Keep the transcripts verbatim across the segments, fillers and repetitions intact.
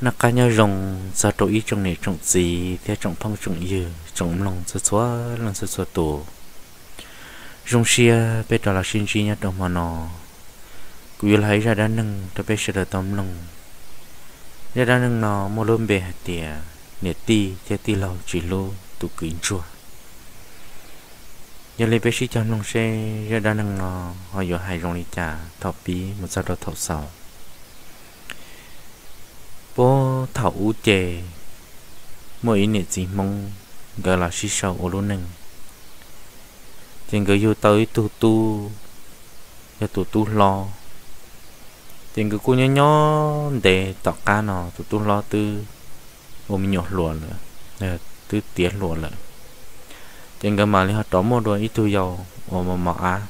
nó cá nhau rồng sao trộn ít trong này trộn gì theo trộn phong trộn dừa trộn lòng sơ xóa lòng sơ xóa tổ rồng xia bây giờ là xin chi nhá trong mà nó cứ lấy ra đá nâng cho bây giờ tóm lòng ra đá nâng nó mua lôm bề hạt tỉa nè ti theo ti lâu chỉ lô tụ kín chua giờ lấy bây giờ cho lòng xe ra đá nâng nó họ giờ hai rồng đi trả thọ bí một sao đó thọ sầu bố thảo u chè mỗi nét gì mong gọi là xí sầu ở luôn nè trên cái yêu tới tu tu cho tu tu lo trên cái cô nhớ nhớ để tọt cá nó tu tu lo từ ôm nhọt lùa nữa là từ tiệt lùa nữa trên cái mà li họ trống một đôi ít tu dầu ôm mà mà á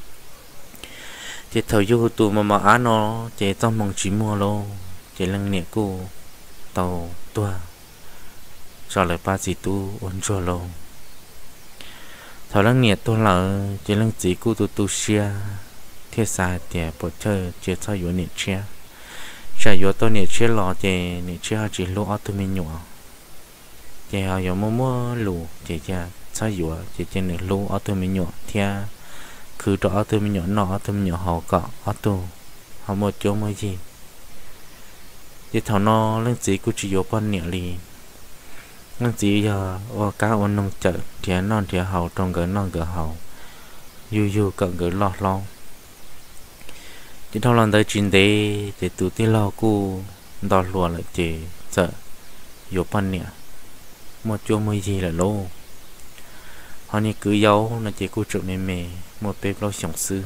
chỉ thời yêu tu mà mà á nó chỉ trong mong chỉ mua luôn chỉ lăng nhẹ cô tàu tua cho lại ba gì tu ôn chua lâu thảo lăng nhẹ tôi là chỉ lăng chỉ cô tu tu xia thiết xa để bổ chơi chỉ cho yếu nhẹ chia chỉ yếu tôi nhẹ chia lò chỉ nhẹ chia chỉ lúa ở tôi mình nhỏ chỉ họ yếu mua mua lúa chỉ cho cho yếu chỉ chỉ nhẹ lúa ở tôi mình nhỏ thia cứ cho ở tôi mình nhỏ nọ ở tôi mình nhỏ họ cọ ở tôi họ một chỗ mới gì chỉ thằng nó lên chỉ cũng chỉ có bao nhiêu li lên chỉ giờ ở cá ôn nông chợ thì non thì hậu trong cái non cái hậu yu yu cận cái lọt lon chỉ thằng lần tới chuyến đi để tụi tí lo cu đòi lùa lại chỉ chợ có bao nhiêu một chỗ mới gì là lô họ như cứ giấu là chỉ cô chụp mềm mềm một bếp lo sống sư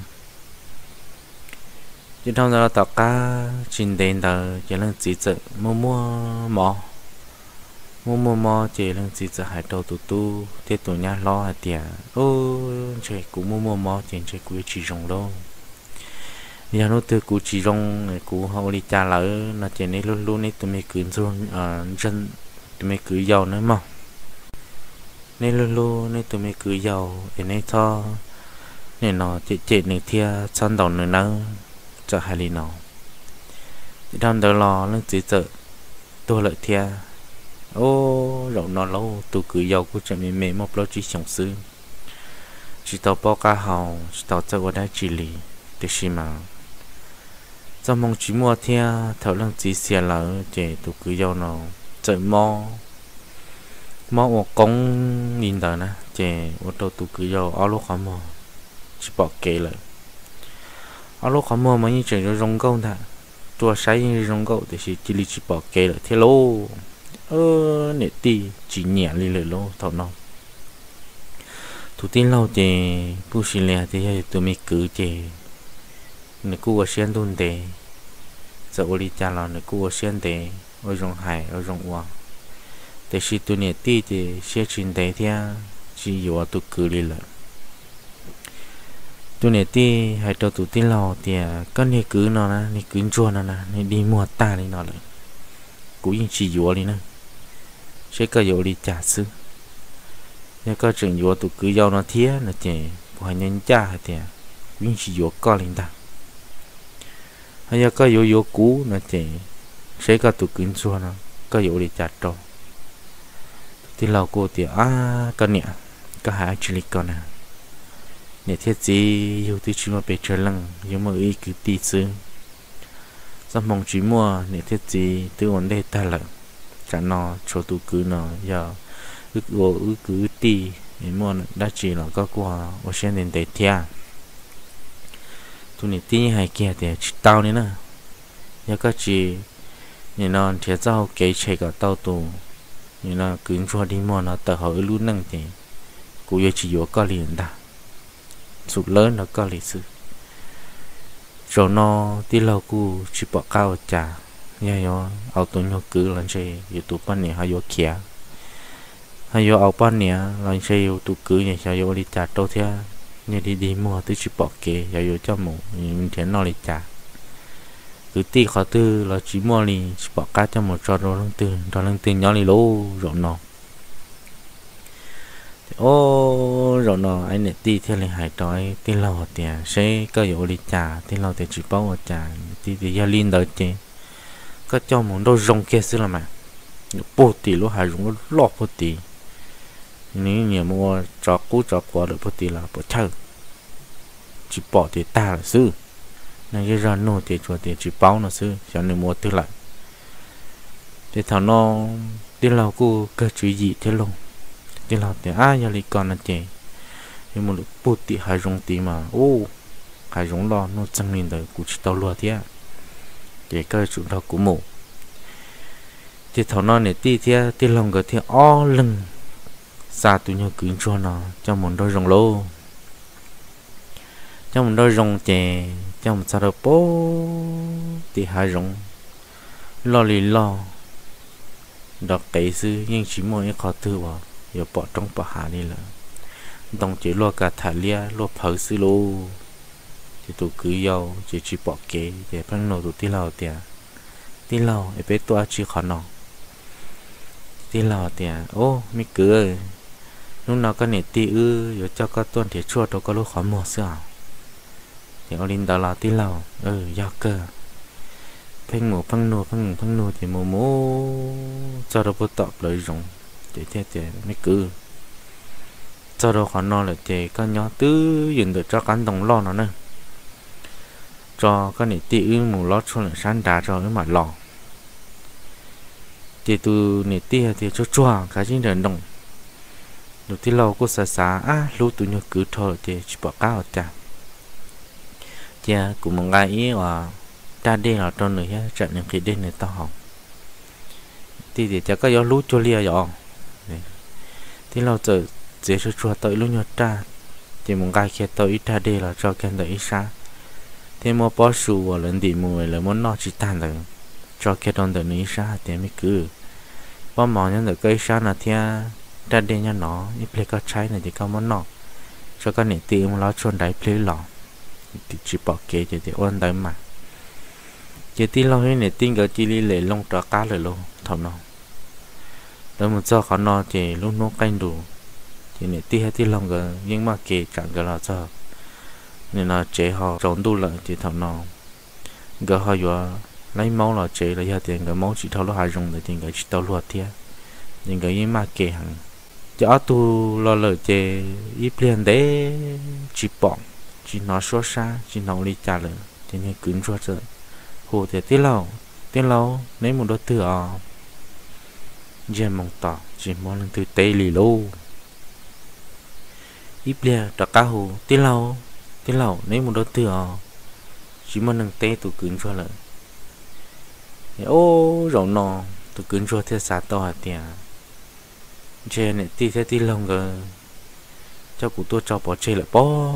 chỉ thông ra tàu cá trên đền tờ chỉ là chỉ sợ mua mua mò mua mua mò chỉ là chỉ sợ hải đầu tụ tu thế tụ nhà lo hạt tiền ô trời cũng mua mua mò chỉ trời cũng chỉ rong đâu giờ nó từ cũng chỉ rong cũng họ đi trả lỡ là chỉ nên luôn luôn nên tụi mình cứ luôn à dân tụi mình cứ giàu nữa mà nên luôn luôn nên tụi mình cứ giàu để nên cho nên nó chỉ chỉ nên thia chân đầu nữa nữa cho hai lý nào đâm đầu lò lên chỉ sợ tôi lợi thia ô rộng nó lâu tôi cứ giàu của trận mềm mềm một lô chỉ sống sư chỉ tàu bao cá hào chỉ tàu cho ở đây chỉ lì để xem mà trong mong chỉ mua thia thầu lên chỉ xe lỡ để tôi cứ giàu nó chạy mò mò một công nhìn đời nè để ô tô tôi cứ giàu áo lót khó mò chỉ bỏ kệ lại ở lúc họ mua mấy chuyện rồi rong câu thà tua sấy rong câu thì chỉ chỉ chỉ bỏ kê lại thế lô ơ nè ti chỉ nhẹ đi lại lô thọ nó thủ tin lâu thì bu xì lẹ thì tụi mình cứ thì nè cú ở xuyên đun để giờ đi cha là nè cú ở xuyên để ở rong hải ở rong hoa để chỉ tụi nè ti thì xuyên chuyện để thì chỉ có tụi cứ đi lại tụi này ti hay cho tụi tin lò thì con này cứ nó nè này cứ chua nó nè này đi mua ta đi nó lại cũng như chỉ dùa đi nè sẽ có dùa đi trả sư nếu có chuyện dùa tụi cứ giàu nó thía là chỉ phải nhân trả thì cũng như chỉ dùa co lên ta hay có dùa dùa cũ là chỉ sẽ có tụi cứ chua nó có dùa đi trả trò tin lò cô thì à con nè có hai chỉ lịch con nè nè thiết gì yêu tí chỉ mà bị chơi lăng yêu mà ý cứ tí xứ sao mong chỉ mua nè thiết gì từ ổn đây ta lận cả nó cho tụ cứ nó giờ ước ô ước cứ tí để mua đã chỉ là có qua ở trên nền để thia tụ nè tí hay kia thì chỉ tao nữa nè giờ có chỉ nè nó thiệt sao cái chạy cả tao tụ nè nó cứ cho đi mua nó tờ hỏi luôn năng thì cũng chỉ có có liền ta sụt lớn nó có lịch sử rồi nó tí lâu cu chỉ bỏ cao trả nha yo ao tụi nó cứ lần chơi youtube bên này hay yo kia hay yo ao bên này lần chơi youtube cứ nhà sao yo đi trả đâu thế nhà đi đi mua tôi chỉ bỏ kê yo yo cho một mình thấy nó đi trả cứ tí khó tư là chỉ mua đi chỉ bỏ cá cho một trò đồ lăng từ trò lăng từ nhỏ đi lố rồi nó ô rồi nó anh này ti theo lời hải nói ti lâu tiền sẽ có yếu đi trả ti lâu thì chỉ bao trả ti thì gia linh đó chứ có cho muốn đâu rong kia xí là mà bố tí lúc hai rong lọ bố tí nếu nhiều mua cho cú cho quả được bố tí là bố thơ chỉ bỏ thì ta là sư nên cái ra nô thì cho thì chỉ báo nó sư cho nên mua thứ lại thì thằng nó đi lâu cô cơ chú gì thế luôn đi lâu thì ai giờ đi còn là chị nhưng mà lúc bút thì hai rong tí mà ô hai rong lo nó chẳng nên đời cũng chỉ tao lúa thế để cơ chủ đó của mù thì thằng nó này tí thế tí lòng cái thì o lưng xa tụi nhau cứ cho nó cho một đôi rong lô cho một đôi rong chè cho một sao đó bố thì hai rong lo lì lo đọc cái sư nhưng chỉ một cái khó tư vào giờ bỏ trong bỏ hạ đi là đồng chỉ lo cả thả lia lo phở sư lô thì tụi cứ yêu chỉ chỉ bỏ kế để phân nổ tụi tí lào tiền tí lào để bé tua chỉ khó nọ tí lào tiền ô mi cứ lúc nào có nể tí ư giờ cho các tuần thì chua đâu có lúc khó mò sao thì ở linh đào là tí lào ừ do cơ phanh mù phăng nô phăng phăng nô thì mù mù cho đâu có tập lời rộng để thế thì mi cứ cho đâu khó nọ là thì có nhỏ tứ dừng được cho cán đồng lo nó nữa cho cái này tí ư mù lót cho là sáng đá cho cái mặt lò thì từ này tí thì cho chua cái gì đền đồng đầu tiên lâu cô xả xả á lúc tụi nhau cứ thôi thì chỉ bỏ cá ở chả cha cũng một ngày ý là ta đi là trong người hết trận những cái đêm này tao học thì thì chắc có gió lú cho lia rồi thì lâu giờ dễ cho chua tới lúc nhau ta thì một ngày kia tới ta đi là cho khen tới xa thế mà bỏ sù vào lần đi mùi là muốn nó chỉ tan rồi cho khen đông tới ní xa thì mới cứ bỏ mỏ nhân được cây xa là thia ta đi nha nó ít plei có trái này thì có món nọ cho con này tìm nó chuồn đáy plei lọ thì chỉ bỏ kế thì thì ôn tới mà chỉ tin lo cái này tin cái chỉ lì lông trà cáเลยluôn thầu nó rồi một giờ khó nó thì lúc nó canh đủ thì này tin hay tin lòng cái nhưng mà kế chẳng cái là sao nên là chế họ trốn đủ lại thì thầu nó cái họ vừa lấy máu là chế là giờ tiền cái máu chỉ thầu nó hai dùng để tiền cái chỉ tao luộc thiệt nhưng cái gì mà kể hàng cho tu lo lời chè ít liền đấy chỉ bỏ chỉ nói số xa chỉ nói đi trả lời thì nên cứng cho rồi hồ thì tí lâu tí lâu lấy một đôi từ à giờ mong tỏ chỉ mong lần từ tây lì lô ít liền trả cá hồ tí lâu tí lâu lấy một đôi từ à chỉ mong lần tây tụ cứng cho lời ô rồi nọ tụ cứng cho thế sao to hả tiền chơi này tí thế tí lông cơ cho cụ tôi cho bỏ chơi lại bỏ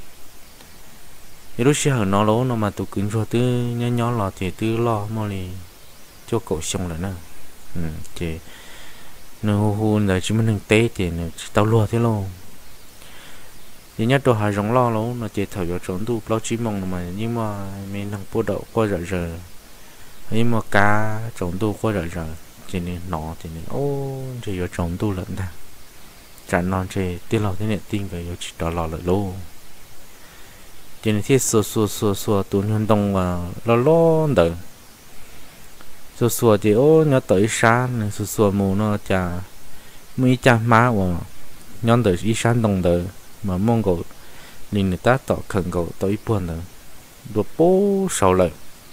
lúc xưa nó lố nó mà tôi cứng rồi tư nhớ nhớ lò thì tư lo mà li cho cậu xong lại nè ừ thì nó hu hu là chỉ mình tế thì nó tao lùa thế luôn thì nhất tôi hai giống lo lố nó chỉ thở vào trốn tu lo chỉ mong mà nhưng mà mình đang bố đậu qua rồi rồi nhưng mà cá trốn tu qua rồi rồi chỉ nên nó thì nên ô chỉ có trồng tu lẫn ta chẳng non chỉ tiêu lò thế này tin cái chỉ đỏ lò lại luôn chỉ nên thiết xua xua xua xua tu nhân đông và lo lo đỡ xua xua thì ô nhớ tới sáng xua xua mù nó chả mấy cha má và nhón tới ý sáng đông đỡ mà mong cầu liền người ta tỏ khẩn cầu tới buồn đỡ đột bố sầu lợi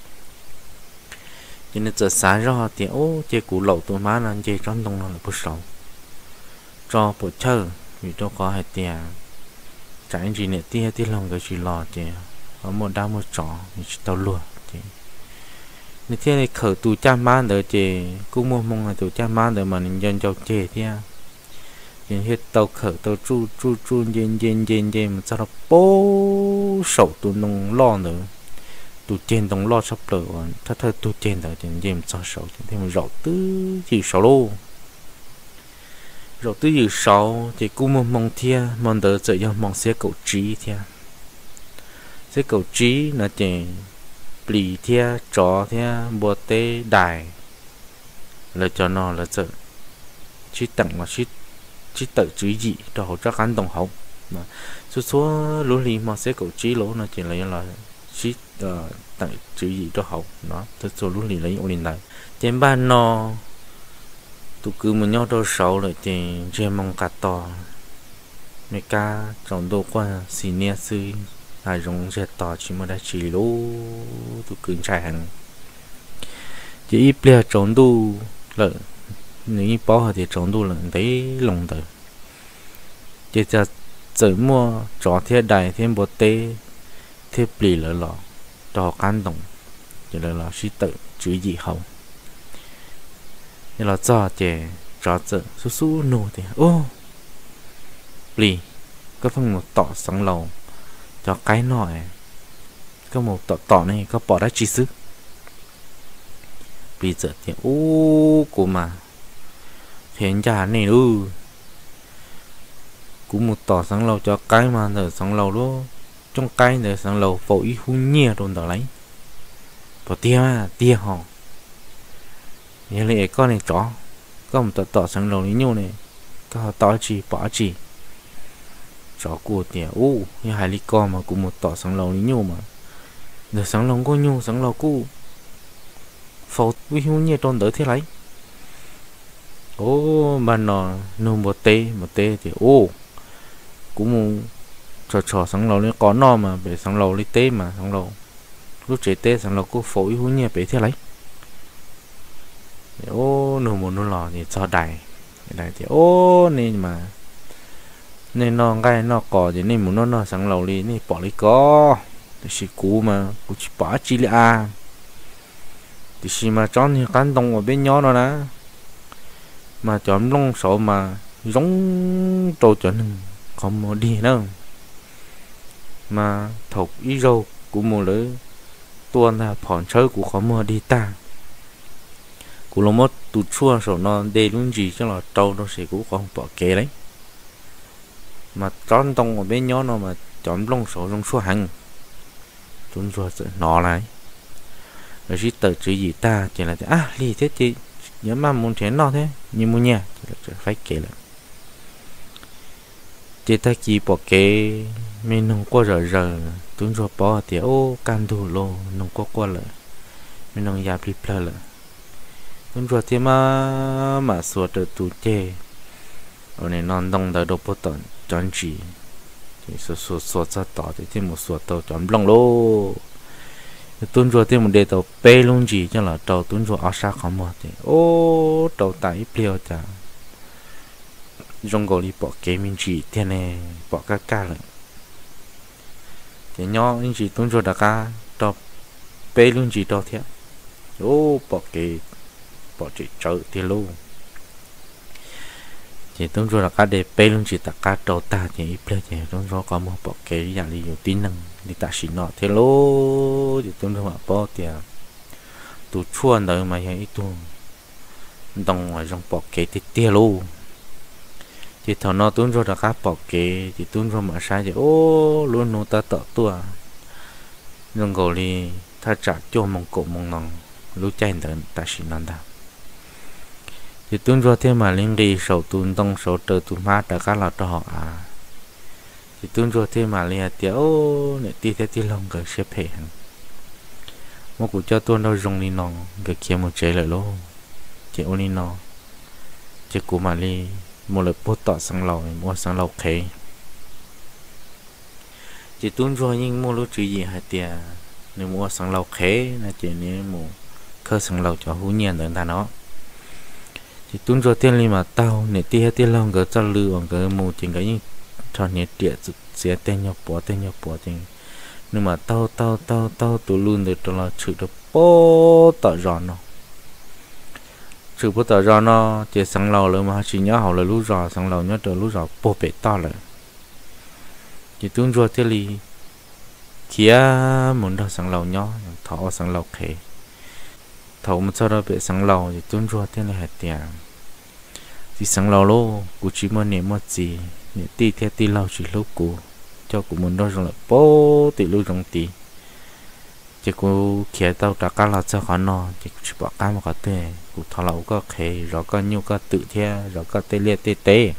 cho nên giờ sáng ra thì ô chơi củ lẩu tôi má là chơi tròn đông nó là bớt sầu cho bộ chơi vì tôi có hai tiền trái gì nè tia tia lòng cái gì lò thì ở một đau một trò thì tao luôn thì như thế này khởi tụ cha má đỡ thì cũng mua mong là tụ cha má đỡ mà mình dân cho chơi thì thì hết tao khởi tao chu chu chu dên dên dên dên mà sao nó bố sầu tụ nông lo nữa tụ trên đồng lo sắp lỡ thắt thắt tụ trên đó thì dêm cho sầu thì mình rau tứ gì sầu luôn rau tứ gì sầu thì cũng mong mong thia mong đỡ chạy cho mong xe cầu trí thia xe cầu trí là chỉ bì thia chó thia bò tê đài là cho nó là sợ chỉ tặng mà chỉ chỉ tự chữ gì đó cho cán đồng hậu mà số số lúa lì mà xe cầu trí lỗ nó chỉ là là shit tại chữ gì đó học nó thật sự luôn liền lấy ổn định lại trên ban nó tụ cứ một nhau đâu sáu rồi thì trên mong cả to mấy ca trong đồ qua xì nia sư là dùng dệt tỏ chỉ mà đã chỉ lố tụ cứ chạy hàng chỉ ít bia trong đồ là nếu bỏ thì trong đồ là thấy lòng đời chỉ cho tự mua chó thiết đại thêm bột tê thiết bì lỡ lọ cho can động chỉ là là sĩ tự chữ gì không nên là cho trẻ cho tự su su nô thì ô bì có phần một tọ sáng lầu cho cái nọ có một tọ tọ này có bỏ ra chi sức bì giờ thì ô của mà hiện ra này ư cũng một tỏ sáng lầu cho cái mà ở sáng lầu đó trong cái ở sáng lầu phổi hung nhẹ đồn đỏ lấy bỏ tia mà tia họ như vậy con này chó có một tỏ tỏ sáng lầu ní nhau này có tỏ chỉ bỏ chỉ chó của tia u như hai ly con mà cũng một tỏ sáng lầu ní nhau mà ở sáng lầu có nhau sáng lầu cũ phổi hung nhẹ đồn đỡ thế lấy ô mà nó nung một tê một tê thì ô cũng trò trò sáng lầu lên có no mà về sáng lầu lấy tê mà sáng lầu lúc chế tê sáng lầu có phổi hú nhẹ bé thế lấy ô nửa một nửa lò thì cho đài đài thì ô nên mà nên nó gai nó cò thì nên muốn nó nó sáng lầu đi nên bỏ lấy có thì chỉ cú mà cú chỉ bỏ chi là thì chỉ mà chọn thì cán đông ở bên nhỏ nó nè mà chọn lông sổ mà giống trâu chuẩn không một đi đâu mà thục ý râu của một lưỡi tuôn là phòn chơi của khó mua đi ta của nó mất tụt chua sổ non để luôn gì cho là trâu nó sẽ cũng không bỏ kế đấy mà tròn tông ở bên nhỏ nó mà chọn lông sổ trong số hàng chúng rồi nó này rồi chỉ tự chữ gì ta chỉ là à li thế chị nhớ mà muốn chén nó thế như muốn nha phải kể lại chỉ ta chỉ bỏ kế mình không có rờ rờ tuấn rồi bỏ thì ô can thủ lô không có qua lại mình không dám đi plơ lại tuấn rồi thì mà mà sửa được tụ chê ở này non đông đời đâu có tận chọn chỉ thì sửa sửa sửa ra tỏ thì thêm một sửa tàu chọn lông lô tuấn rồi thêm một đề tàu bê luôn gì cho là tàu tuấn rồi ở xa không một thì ô tàu tại pleo chả trong gò đi bỏ kế mình chỉ thế này bỏ cá cá rồi thì nhỏ anh chỉ tuân rồi đã cá đọc bê luôn chỉ đọc thế ô bỏ kế bỏ chỉ chở thì luôn thì tuân rồi đã cá để bê luôn chỉ tất cả đầu ta thì ít lên thì tuân rồi có một bỏ kế dạng đi nhiều tính năng đi ta chỉ nọ thế lô thì tuân rồi mà bỏ thì tụ chuan đời mà hay ít tuân đồng ngoài trong bỏ kế thì tia luôn thì thằng nó tuôn rồi đã cá bỏ kế thì tuôn rồi mà sai thì ô luôn nó ta tọt tua nhưng gọi đi ta trả cho mong cổ mong nòng lúc chạy đến ta chỉ nói ta thì tuôn rồi thêm mà linh đi sầu tuôn đông sầu trời tuôn mát đã cá là cho họ à thì tuôn rồi thêm mà linh thì ô này ti thế ti lòng cái xếp hệ một cụ cho tuôn đâu dùng đi nòng cái kia một chế lại luôn chỉ ô đi nòng chỉ cụ mà linh một lần bút tọt sang lầu mua sang lầu khế chỉ tuân rồi nhưng mua lúc chuyện gì hay tiền nếu mua sang lầu khế là chỉ nếu mua khơi sang lầu cho hú nhiên đến ta nó chỉ tuân rồi tiền li mà tao để tia tiền lòng cái cho lừa bằng cái mua chính cái như cho nhiệt địa sẽ tên nhau bỏ tên nhau bỏ tiền nhưng mà tao tao tao tao tụ luôn để cho là chịu được bó tọt giòn nó sự bất tờ do nó chỉ sang lầu rồi mà chỉ nhớ hậu là lú rò sang lầu nhớ được lú rò bố bể to rồi chỉ tuân rồi thế li kia muốn đâu sang lầu nhớ thọ sang lầu khề thầu một sau đó bị sang lầu thì tuân rồi thế này hạt tiền thì sang lầu lô cụ chỉ muốn niệm một gì niệm ti theo ti lầu chỉ lúc cụ cho cụ muốn đâu rồi bố tỷ lú trong tỷ chỉ cô kia tao đã cá lọt cho họ nó chỉ chỉ bỏ cá mà có tê cụ thọ lẩu có khề rồi có nhiêu có tự theo rồi có tê liệt tê tê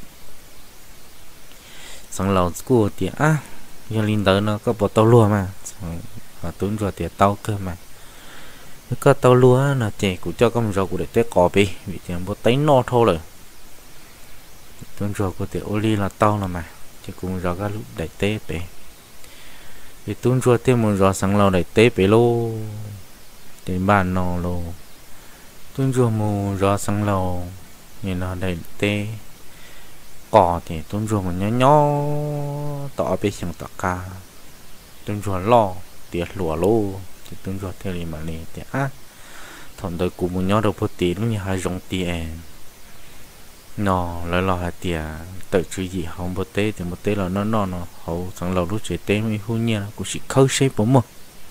sang lẩu cô thì á giờ linh tới nó có bỏ tao luôn mà và tuôn rồi thì tàu cơ mà có tàu lúa là chỉ cũng cho con rau của để tết cỏ bị vì tiền bố tính no thôi rồi tuôn rồi của thì oli là tàu là mà chỉ cũng rau các lúc để tết bị thì tuôn rồi thêm một rau sáng lâu để tết bị lô để bàn nọ lô tuôn rồi một rau sáng lâu nhìn nó để tết cỏ thì tuôn rồi một nhỏ nhỏ tỏ bị chẳng tỏ ca tuôn rồi lo tiệt lúa lô thì tuôn rồi theo lý mà này thì á thằng đời cụ một nhỏ đầu bút tí lúc như hai rong tiền nó lại lo hai tiền tự chịu gì không bút tê thì một tê là nó nó nó hậu thằng lâu lúc chơi tê mới hôn nhiên cũng chỉ khâu xếp bóng mà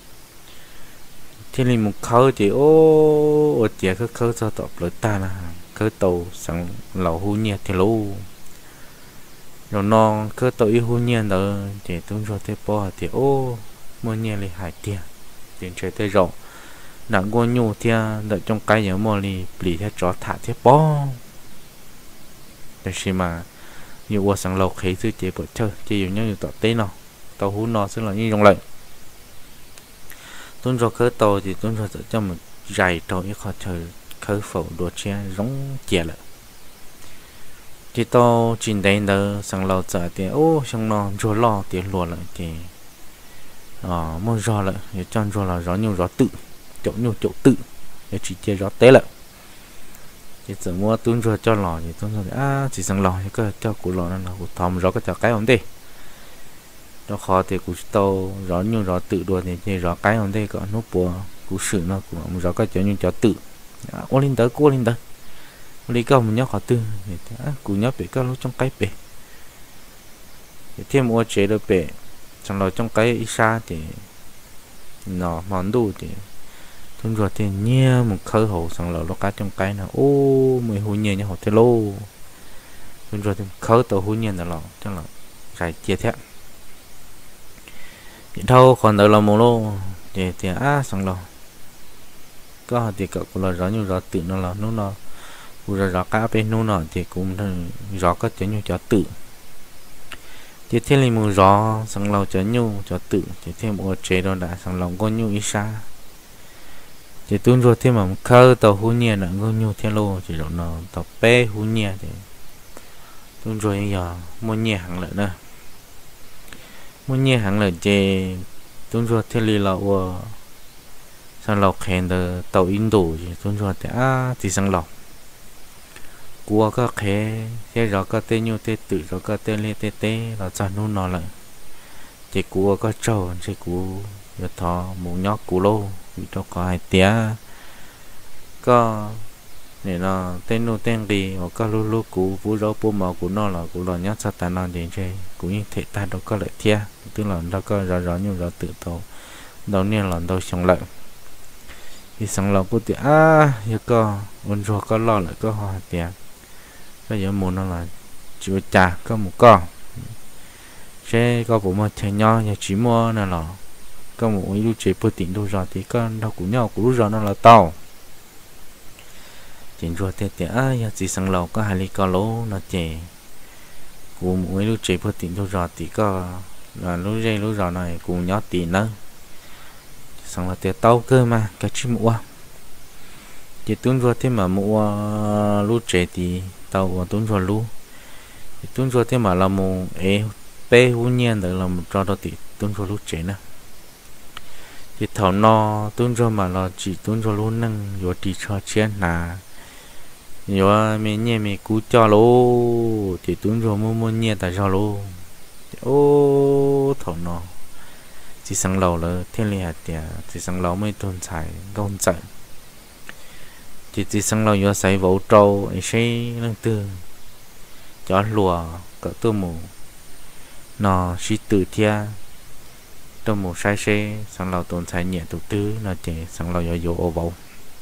thế nên một khâu thì ô ô tiền cứ khâu cho tập lợi ta là khâu tàu thằng lâu hôn nhiên thì lô rồi nó khâu tàu yêu hôn nhiên đó thì tuôn rồi tê bỏ thì ô mua nhiên là hai tiền tiền chơi tê rộng nặng qua nhu thì đợi trong cái nhớ mò lì lì theo chó thả theo bó để xem mà như qua sáng lâu khí thứ chế bữa chơi chỉ dùng nhau như tọt tế nào tàu hú nó sẽ là như trong lệnh tuôn rồi khơi tàu thì tuôn rồi cho một dày tàu ít khó chơi khơi phẩu đồ che giống chè lại chỉ tàu chín đến đó sáng lâu giờ thì ô xong nó rồi lo tiền luôn lại thì à mua rõ lại để cho rồi là rõ nhiều rõ tự chỗ nhiều chỗ tự để chỉ chơi rõ té lại thì giờ mua tuôn rồi cho lò thì tuôn rồi à chỉ sang lò thì có cho cụ lò nó cụ thòng rõ cái cho cái không đi nó khó thì cụ tàu rõ nhiều rõ tự đùa thì chơi rõ cái không đi có nút bùa cụ sử nó cũng rõ cái chỗ nhiều chỗ tự ô linh tới cô linh tới lý câu mình nhớ khó tư thì cụ nhớ bị các lúc trong cái bể thì thêm mua chế được bể trong lò trong cái ít xa thì nó món đồ thì tuôn rồi thì nhia một khơi hồ sang lò nó cá trong cái nào ô mày hú nhia như hồ thế lô tuôn rồi thì khơi tàu hú nhia là lò chắc là phải chia thế thì đâu còn đợi là một lô thì thì á sang lò có thì cậu cũng là rõ như rõ tự nó là nó nó cũng là rõ cá bên nó nó thì cũng rõ có chén như cho tự thì thêm là một rõ sang lò cho nhu cho tự thì thêm một chế đó đã sang lòng có nhu ít xa thì tuôn rồi thêm mà khơi tàu hú nhiên là có nhu theo lô chỉ rồi nó tàu bé hú nhiên thì tuôn rồi giờ mua nhẹ hàng lợi nữa mua nhẹ hàng lợi chế tuôn rồi thêm lì lọ sang lò khen từ tàu Indo thì tuôn rồi thì à thì sang lò cua có khé thế rõ có tên nhiêu tên tự rõ có tên lên tên tên là cho nó nó lại chỉ cua có trâu chỉ cua giờ thọ một nhóc cua lô vì đó có hai tía có để nó tên nó tên gì hoặc có lú lú cua vũ rau bù màu của nó là của nó nhát sát tài năng gì chơi cũng như thể ta đó có lợi thia tức là nó có rõ rõ như rõ tự tàu đầu tiên là đâu xong lại thì xong là của tía à giờ có ôn rồi có lo lại có hai tía cái giờ muốn nó là chịu trả có một con sẽ có bộ mà chơi nhau nhà chỉ mua là là có một cái lưu chế bơ tỉnh đâu rồi thì con đâu cũng nhau cũng rồi nó là tàu chuyện rồi thì thì à nhà chỉ sang lầu có hai ly có lố nó chè của một cái lưu chế bơ tỉnh đâu rồi thì có là lưu dây lưu rồi này cùng nhau tiền nữa sang là tiền tàu cơ mà cái chim mua chỉ tuôn rồi thêm mà mua lưu chế thì tàu của tuôn rồi lưu tuôn rồi thêm mà là một ế bé hú nhiên được là một trò đó thì tuôn rồi lưu chế nè thì thảo no tuôn rồi mà là chỉ tuôn rồi luôn nâng rồi thì cho chiến là rồi mình nhẹ mình cú cho lô thì tuôn rồi mua mua nhẹ tại cho lô ô thảo no chỉ sang lầu là thiên lý hạt tiền chỉ sang lầu mới tồn tại công chạy chỉ chỉ sang lầu do xây vũ trâu ấy xây lăng tư cho lùa cỡ tư mù nó chỉ tự thia tư mù sai xe sang lầu tồn tại nhẹ tụ tư nó chỉ sang lầu do vô ô bầu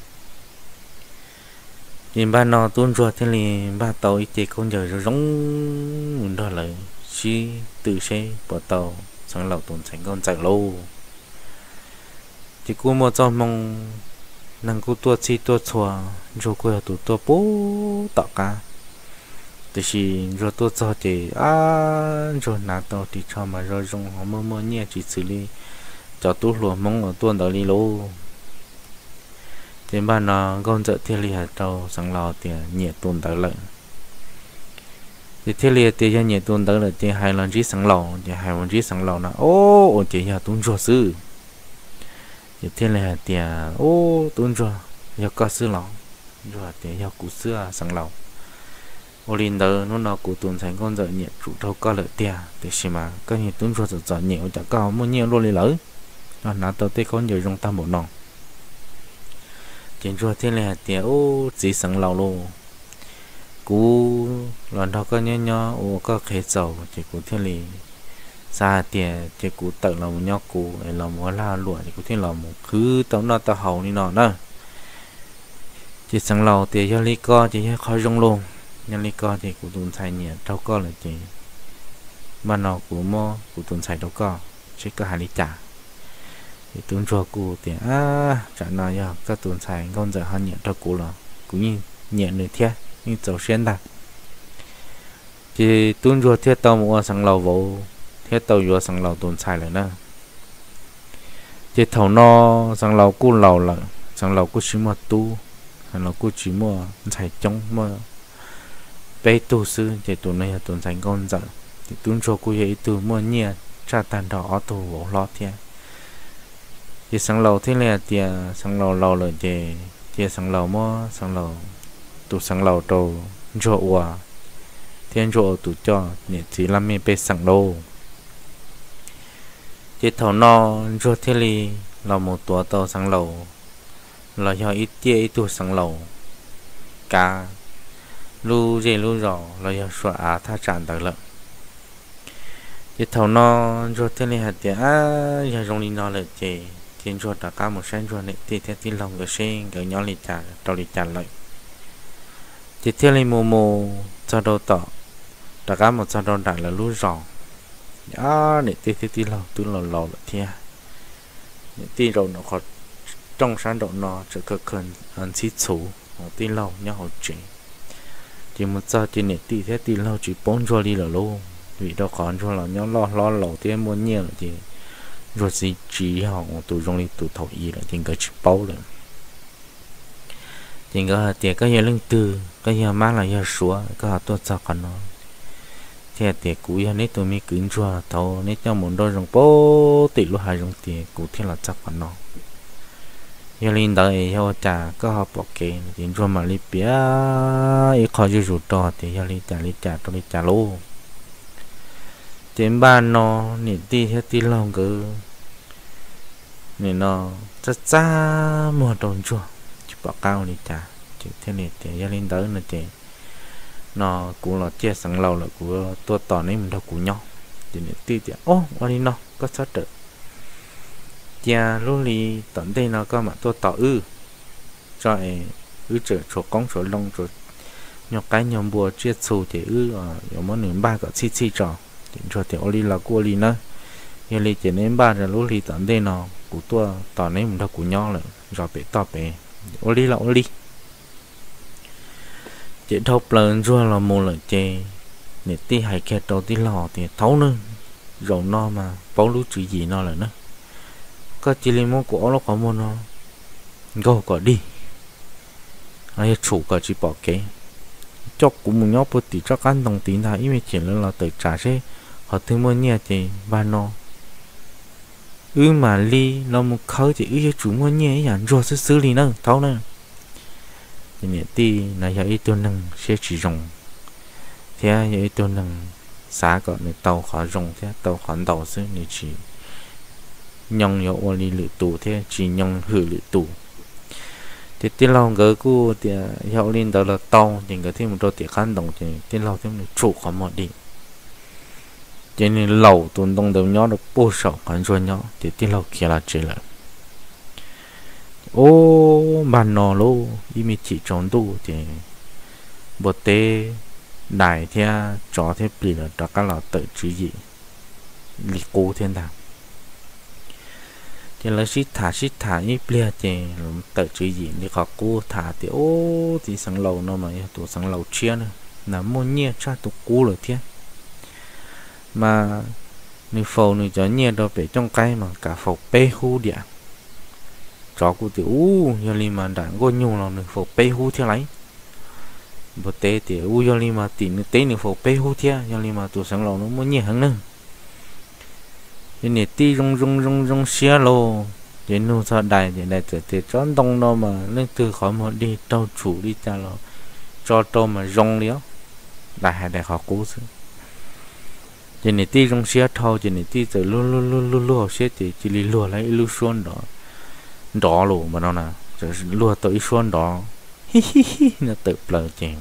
nhìn ba nó tuôn ruột thế thì ba tàu ít chỉ con giờ giống muốn đó là chỉ tự xe bỏ tàu sang lầu tồn tại con chạy lâu thì cô mua cho mong năng cô tua chi tua chùa rồi cô tụ tua bố tọt cả thì chỉ rồi tua cho thì à rồi nã tàu thì cho mà rồi dùng họ mua mua nhẹ chỉ xử lý cho tú luôn mong ở tuần đó đi lô trên bàn nó con chợ thiên lý hạt trâu sáng lò tiền nhẹ tuần tới lợn thì thiên lý tiền cho nhẹ tuần tới là tiền hai lần chỉ sáng lò thì hai lần chỉ sáng lò nó ô tiền nhà tuần chùa sư thì thiên lý hạt tiền ô tuần chùa nhà có sư lò rồi tiền nhà cụ sư sáng lò ô linh đó nó nó cụ tuần thành con chợ nhẹ chủ thâu có lợi tiền thì xem mà cái nhẹ tuần chùa chợ nhẹ ở chợ cao mua nhiều luôn đi lỡ nó nãy tao thấy con nhiều trong tam bộ nòng trên chùa thiên lý hạt tiền ô chỉ sáng lò luôn cú lần đó có nhớ nhớ ô có khế dầu chỉ cú thiên lý xa tiền chỉ cú tự là một nhớ cú là một la lụa chỉ cú thiên là một cứ tao nó tao hậu đi nọ nữa chỉ sáng lầu tiền cho lý co chỉ cho khỏi rong luôn nhân lý co thì cú tuần xài nhẹ đâu có là chỉ ban đầu cú mua cú tuần xài đâu có chỉ có hai lý trả thì tuần chùa cú tiền à trả nào giờ các tuần xài con giờ hơn nhẹ đâu cú là cú như nhẹ nữa thế như dầu xuyên ta thì tuần chùa thiết tàu mua sáng lầu vô thiết tàu vô sáng lầu tuần xài lại nữa thì thầu no sáng lầu cú lầu là sáng lầu cú chỉ mua tu sáng lầu cú chỉ mua xài trong mua bé tu sư thì tuần này là tuần xài con giờ thì tuần chùa cú vậy tu mua nhẹ trả tàn đỏ tu vô lo thế thì sáng lầu thế là thì sáng lầu lầu rồi thì thì sáng lầu mua sáng lầu tụ sáng lầu đồ cho ua thiên cho tụ cho nhẹ chỉ làm mình bị sáng lầu thì thầu no cho thế li là một tuổi tàu sáng lầu là do ít tia ít tụ sáng lầu cả lu gì lu rõ là do sợ à tha tràn tới lợn thì thầu no cho thế li hạt tiền à giờ trong đi no là chỉ thiên cho tất cả một sen cho này thì theo tin lòng cái sen cái nhỏ lì trả tàu lì trả lại thì theo lên mồ mồ cho đâu tỏ tất cả một cho đâu đại là lúa rò à để tí tí tí lâu tôi lò lò là thia để tí rồi nó khó trong sáng độ nó chỉ có cần ăn xí chủ một tí lâu nhớ hậu chuyện chỉ một giờ thì để tí thế tí lâu chỉ bốn cho đi là luôn vì đâu khó cho là nhớ lo lo lẩu thì muốn nhiều thì rồi gì chỉ họ tụ trong đi tụ thầu y là trên cái chip bao rồi trên cái tiền cái gì lưng từ cái gì má là gì xóa cái họ tôi sao còn nó thì tiền cũ ya nấy tôi mới cứng chua thầu nấy cho muốn đôi rồng bố tỷ lúc hai rồng tiền cũ thì là chắc còn nó giờ linh đời theo trả cái họ bỏ kệ tiền chua mà li bía ít khó chịu rụt to thì giờ linh trả linh trả tôi linh trả luôn tiền ban nó nị ti theo ti lòng cứ nị nó rất xa một đồng chua chỉ bảo cao đi trả chỉ thế này thì gia đình tới là chỉ nó cũng là chia sẵn lâu là của tôi tỏ nên mình đâu của nhau thì nị ti thì ô ở đi nó có sát được cha lúc đi tận đây nó có mà tôi tỏ ư rồi ư trở chỗ công chỗ lông chỗ nhóc cái nhom bùa chia sầu thì ư ở món nướng ba cái chi chi trò cho thì oli là của oli nữa, giờ li chỉ nên ba rồi lúc li tận đây nó của tôi tỏ nên mình đâu của nhau rồi rồi bị to bị oli là oli chỉ thâu lần rồi là một lần chè để ti hay kẹt đầu ti lò thì thấu nữa rồi no mà bao lúc chữ gì nó là nữa có chỉ li món của nó có món nó go có đi ai chủ có chỉ bỏ cái chọc cũng một nhóc bớt tí cho căn đồng tiền thà ý chỉ là tự trả xe họ thương mua nhẹ thì ba nó ư mà li nó một khâu thì ư chủ mua nhẹ vậy rồi sẽ xử lý nữa thấu nữa thì nhẹ ti là giờ ít tôi nâng sẽ chỉ dùng thế giờ ít tôi nâng xã gọi là tàu khó dùng thế tàu khó tàu sẽ để chỉ nhông yo oli lự tù thế chỉ nhông hử lự tù thì tiên lòng gỡ cu thì hiệu linh đó là tàu thì cái thêm một đôi tiệt khăn đồng thì tiên lòng thêm một trụ khó một đi cho nên lẩu tuần đông đều nhỏ được bố sầu còn rồi nhỏ thì tiên lòng kia là chỉ là ô bàn nọ lô ý mi chỉ trốn tu thì bột tê đại theo chó thế bị là tất cả là tự chỉ gì lý cố thiên đàng thì là xí thả xí thả ít bia thì tự chỉ gì đi khó cố thả thì ô thì sáng lầu nó mà tụ sáng lầu chia nữa là mua nhẹ cha tụ cố rồi thiên mà nữ phô nữ cho nhẹ đó về trong cái mà cả phô bê hu địa chó của tiểu u giờ li mà đã có nhung là nữ phô bê hu theo lấy bữa tết thì u giờ li mà tìm nữ tết nữ phô bê hu theo giờ li mà tụi sáng lâu nó muốn nhẹ hơn nữa cái này ti rong rong rong rong xia lô cái nô sao đại thì đại từ chọn đông nó mà lên từ khỏi một đi đâu chủ đi cha lo cho tôi mà rong liếu đại hay đại họ cố sự cái này ti rong xia thâu cái này ti từ lu lu lu lu lu xia thì chỉ li lu lấy lu xuân đó đỏ luôn mà nó nè lu tới xuân đó hi hi hi nó tự lờ chèn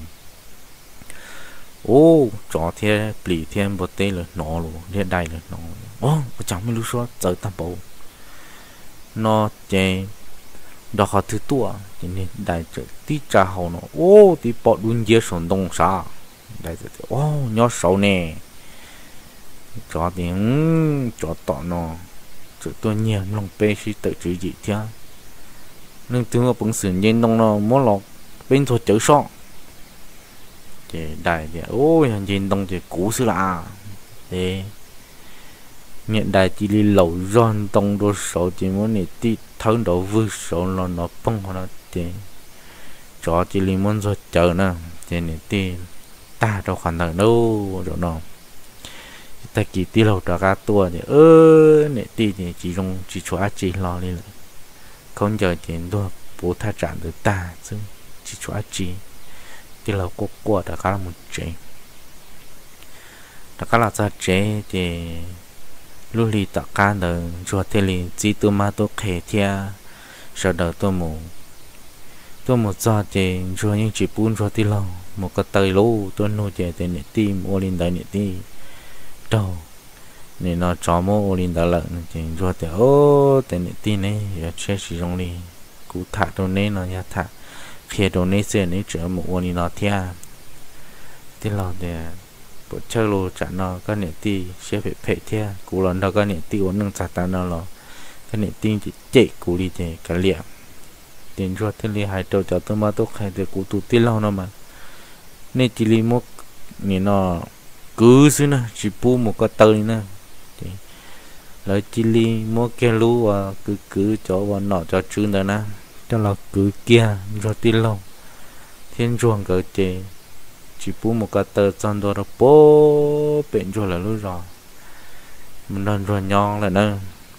ô chó thế bì thiên bột tê là nó luôn thế đây là nó ô chẳng mới lu xuân tới tam bộ nó chè đó họ thứ tua cho nên đại trợ tí trà hậu nó ô tí bỏ đun dưa sồn đông sa đại trợ ô nhớ sầu nè cho tiếng cho tọ nó cho tôi nhiều lòng bê khi tự chữ gì thế nên tiếng ở bằng sườn nhiên đông nó muốn lọt bên thôi chữ so chè đại thì ôi hành nhiên đông thì cũ xưa là thế hiện đại chỉ li lẩu giòn tông đồ số chỉ muốn để ti thâu đồ vui số là nó bông hoa nó thì cho chỉ li muốn rồi chờ nè thì để ti ta đâu khoản nào đâu rồi nó ta chỉ ti lẩu trả cá tua thì ơ để ti thì chỉ dùng chỉ cho ăn chỉ lo đi không chờ tiền đua bố tha trả được ta chứ chỉ cho ăn chỉ ti lẩu có qua trả cá là một chế trả cá là ra chế thì lúc đi tập cá đời cho thế li chỉ tôi mà tôi kể thia sau đó tôi mù tôi một giờ thì cho những chỉ buôn cho tí lâu một cái tay lô tôi nuôi trẻ thì nè tim ô linh đại nè tim đâu nè nó cho mua ô linh đại lợn thì cho thì ô thì nè tim này giờ chơi sử dụng đi cú thả đồ này nó nhà thả khi đồ này sẽ này trở một ô linh nó thia tí lâu thì bộ chơi lô chả nó cái nệ ti sẽ phải phê theo cú lần đó cái nệ ti uốn nâng chặt ta nó lo cái nệ ti chỉ chạy cú đi thì cái liệm tiền cho thế li hai đầu cho tôi mà tôi khai thì cú tụt tiền lâu nó mà nên chỉ li một nè nó cứ xí nè chỉ bu một cái tơi nè lấy chỉ li một cái lú và cứ cứ cho vào nọ cho trứng đó nè cho là cứ kia cho tiền lâu thiên chuồng cái chế chỉ bù một cái tờ chân đó là bố bệnh rồi là lúc rồi mình đang rồi nhon là nữa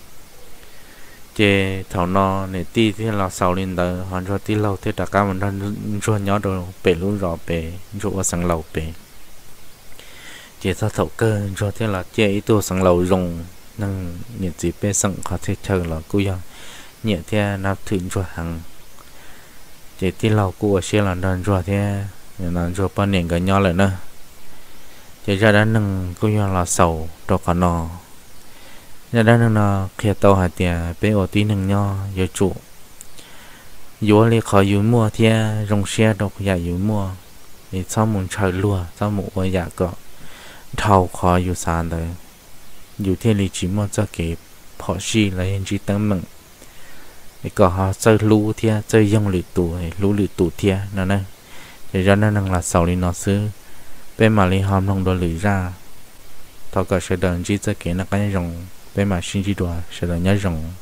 chè thảo nọ này ti thì là sau lên tờ hoàn cho ti lâu thế tất cả mình đang rồi nhon rồi bệnh lúc rồi bệnh rồi sang lâu bệnh chè sao thấu cơ rồi thế là chè ítตัวsang lâu dùng năng nhiệt gì bên sang có thể chờ là cô ya nhiệt thế nạp thịnh rồi hàng chè ti lâu cô sẽ là đang rồi thế nên cho bao nhiêu cái nhỏ lại nữa chỉ ra đã nâng cô nhỏ là sầu cho cả nó ra đã nâng nó kia tàu hạt tiền bé ở tí nâng nhỏ giờ trụ yếu li khỏi yếu mua thì rong xe đâu có yếu mua thì sau muốn chơi lúa sau một cái giá cọ thầu khỏi yếu sàn đấy yếu thiên lý chỉ mua cho cái họ xì là hiện chỉ tăng mừng thì có họ chơi lúa thì chơi dòng lưỡi tủ lúa lưỡi tủ thì nó này thì ra nên là sau đi nó xứ bên mà li hòm không đồ lưỡi ra thọ cả sẽ đợi chỉ cho cái nó cái rồng bên mà xin chỉ đùa sẽ đợi nhớ rồng